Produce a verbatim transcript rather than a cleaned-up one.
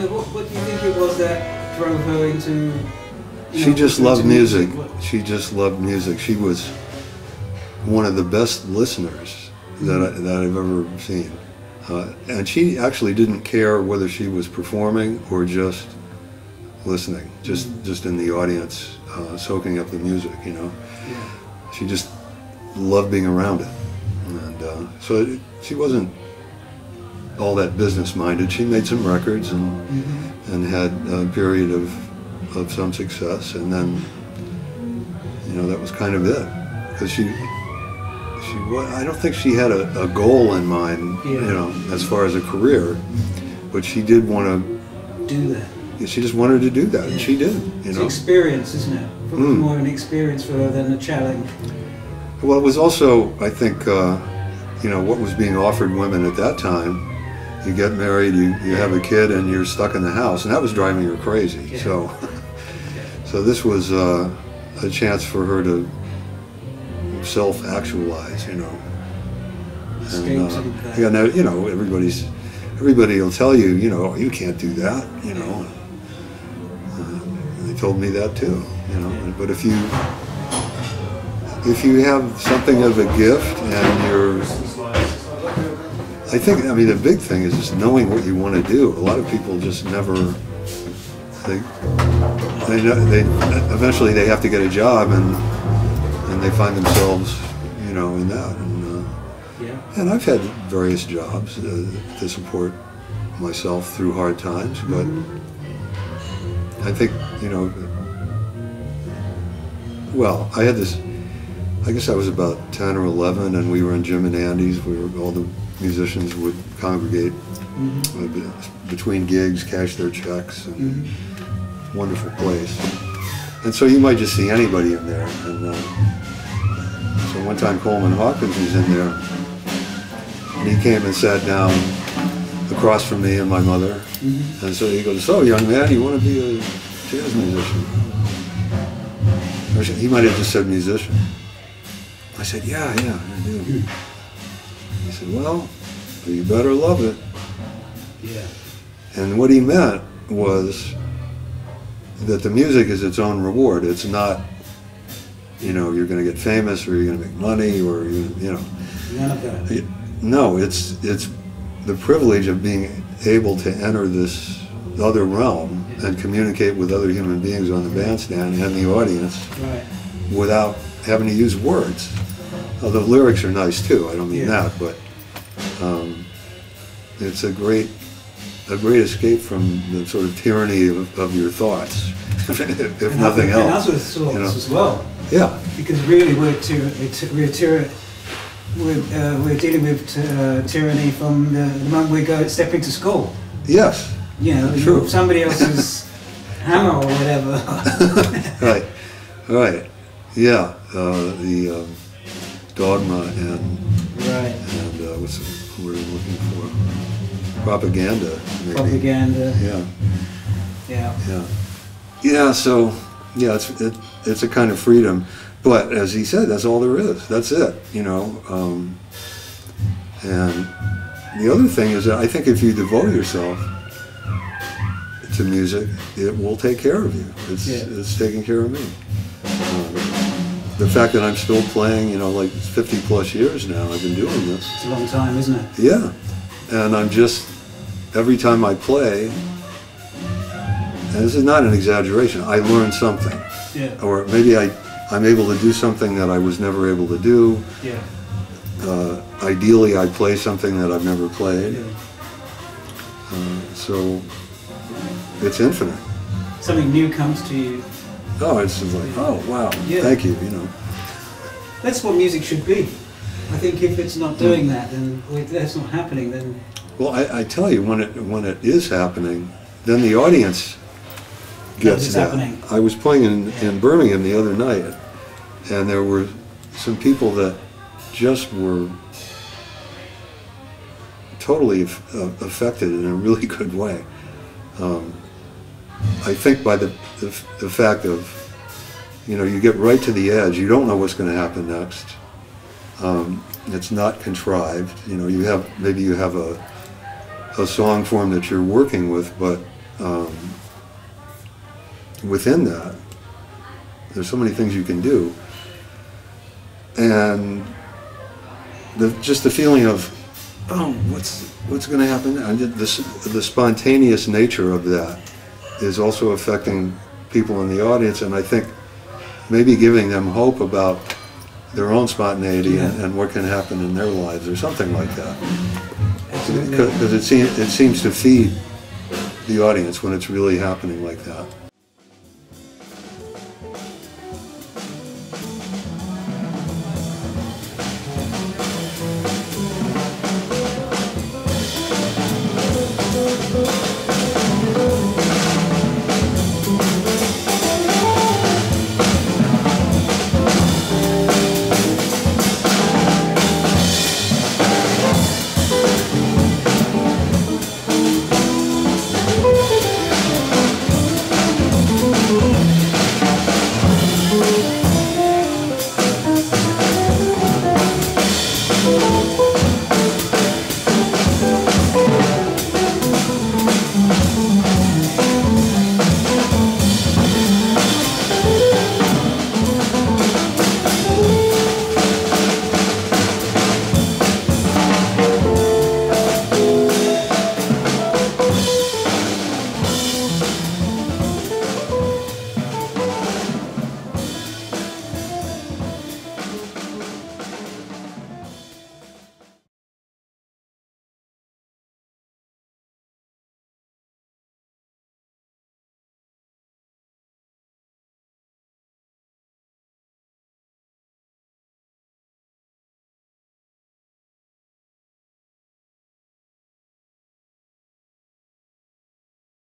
what, what do you think it was that drove her into? She know, just loved music. music. She just loved music. She was one of the best listeners that, I, that I've ever seen. Uh, and she actually didn't care whether she was performing or just listening, just mm-hmm. just in the audience, uh, soaking up the music, you know. Yeah. She just loved being around it. And uh, so it, she wasn't all that business-minded. She made some records and mm-hmm. and had a period of, of some success, and then, you know, that was kind of it. Because she, she, I don't think she had a, a goal in mind, yeah. you know, as far as a career, but she did want to do that. She just wanted to do that, yeah. and she did. You it's know, an experience, isn't it? Probably mm. more an experience for her than a challenge. Well, it was also, I think, uh, you know, what was being offered women at that time. You get married, you, you have a kid, and you're stuck in the house, and that was driving her crazy. Yeah. So, so this was uh, a chance for her to self-actualize, you know. And, uh, you know, you know, everybody's, everybody will tell you, you know, you can't do that, you know. Uh, they told me that too, you know. But if you, if you have something of a gift and you're, I think, I mean, the big thing is just knowing what you want to do. A lot of people just never, they, they, they eventually they have to get a job and and they find themselves, you know, in that. And, uh, yeah. and I've had various jobs uh, to support myself through hard times, but mm-hmm. I think, you know, well, I had this, I guess I was about ten or eleven, and we were in Jim and Andy's. We were, all the musicians would congregate mm-hmm. between gigs, cash their checks, and mm-hmm. wonderful place. And so you might just see anybody in there. And uh, so one time Coleman Hawkins was in there, and he came and sat down across from me and my mother. Mm-hmm. And so he goes, "So, young man, you want to be a jazz musician?" Or he might have just said musician. I said, "Yeah, yeah, I do." He said, "Well, you better love it." Yeah. And what he meant was that the music is its own reward. It's not, you know, you're going to get famous or you're going to make money or, you, you know. None of that. No, it's, it's the privilege of being able to enter this other realm and communicate with other human beings on the bandstand and the audience right. without having to use words. Although lyrics are nice too, I don't mean yeah. that, but um, it's a great a great escape from the sort of tyranny of, of your thoughts, if and nothing and else. And us with you know? as well. Yeah. Because really we're, tyr we're, tyr we're, uh, we're dealing with uh, tyranny from the, the moment we go step into school. Yes. You know, True. somebody else's hammer or whatever. Right, right. Yeah, uh, the um, dogma and, right. and uh, what's the word I'm looking for? Propaganda, maybe. Propaganda. Yeah. Yeah. Yeah. Yeah. So, yeah, it's it, it's a kind of freedom, but as he said, that's all there is. That's it. You know. Um, and the other thing is that I think if you devote yourself to music, it will take care of you. It's yeah. it's taking care of me. Um, the fact that I'm still playing, you know, like fifty plus years now, I've been doing this. It's a long time, isn't it? Yeah. And I'm just, every time I play, and this is not an exaggeration, I learn something. Yeah. Or maybe I, I'm able to do something that I was never able to do. Yeah. Uh, ideally, I play something that I've never played. Yeah. Uh, so, it's infinite. Something new comes to you. Oh, it's just like, oh, wow, yeah. Thank you, you know. That's what music should be. I think if it's not doing that, then if that's not happening, then... Well, I, I tell you, when it when it is happening, then the audience gets that. Happening. I was playing in, in Birmingham the other night, and there were some people that just were totally uh, affected in a really good way. Um, I think by the, the, the fact of, you know, you get right to the edge, you don't know what's going to happen next. Um, it's not contrived. You know, you have maybe you have a a song form that you're working with, but um, within that, there's so many things you can do. And the, just the feeling of, oh, what's what's going to happen? And the, the spontaneous nature of that is also affecting people in the audience, and I think maybe giving them hope about their own spontaneity yeah. and, and what can happen in their lives, or something like that. Because it seems it seems to feed the audience when it's really happening like that.